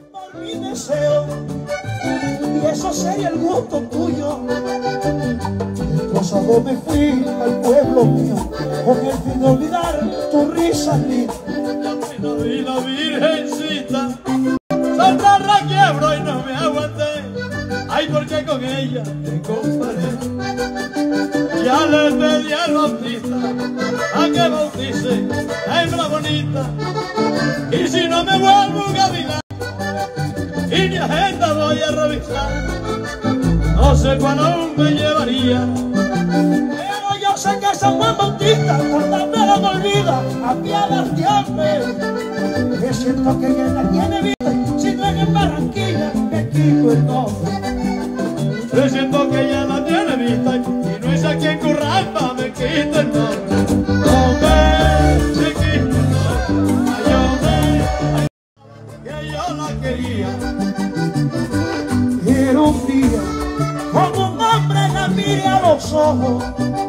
por mi deseo, y eso sería el gusto tuyo. Destrozado me fui al pueblo mío, con el fin de olvidar tu risa linda. Y la virgencita, Santa quiebro y no me aguanté. Ay, porque con ella te comparé. Ya le pedí al bautista a que bautice la hembra bonita. Y si no me vuelvo un gavilán y mi agenda voy a revisar, no sé cuál aún me llevaría. Pero yo sé que San Juan Bautista por la pena me olvida, apiádate. Es cierto que ella la tiene vida, si no es en Barranquilla me quito el nombre. Es cierto que ella la tiene vista y no es aquí en Curramba me quito el nombre. Chiquito, ayúdame, que yo la quería. Quiero un día, como un hombre la mire a los ojos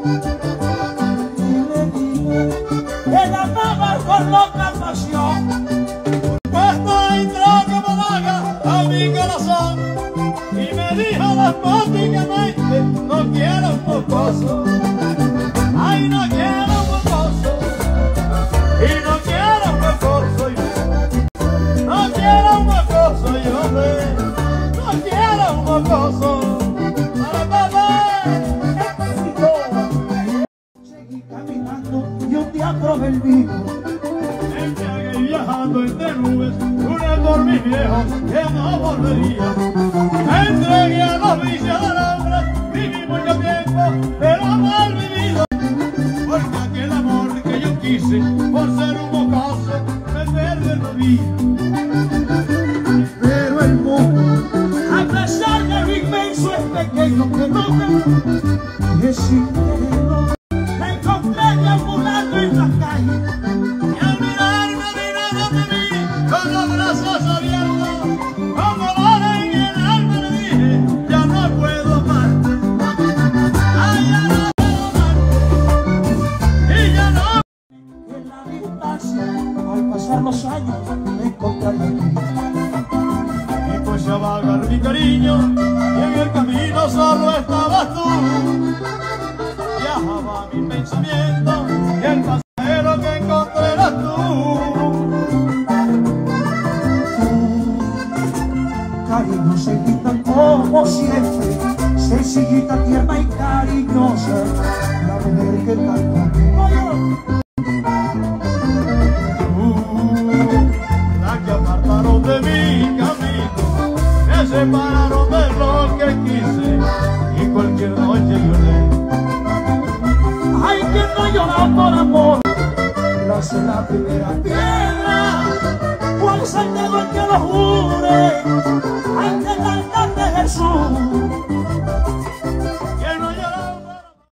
y le diga que la amaba con loca pasión. Puesto entró como daga a mi corazón y me dijo despóticamente: no quiero un mocoso. Ay, no quiero un mocoso. Y no quiero un mocoso. No quiero un mocoso, yo sé. No quiero un mocoso. Seguí caminando y un día probé el vino. Embriagué viajando entre nubes, juré por mis viejos que no volvería. Me entregué a los vicios del hombre, viví mucho tiempo, pero mal vivido. Porque aquel amor que yo quise, por ser un mocoso, me pierde la vida. Pero el mundo, a pesar de lo inmenso, es pequeño que nunca, y es sincero. Me encontré deambulando en la calle Y al mirarme mirando de mí, con los brazos abiertos, como dolor en el alma le dije: ya no puedo amarte. Ay, ya no puedo amarte. Y ya no. en la distancia. Al pasar los años me encontré aquí. Y pues a vagar mi cariño, y en el camino solo estabas tú. Viajaba mi pensamiento, y el pasajero que encontré eras tú. Cariño, seguita como siempre, sencillita, tierna y cariñosa, la mujer que tal conmigo La que apartaron de mi camino, me separaron de lo que quise, y cualquier noche lloré. Ay, que no llora por amor, lancé la primera piedra, cuál saltador que lo jure.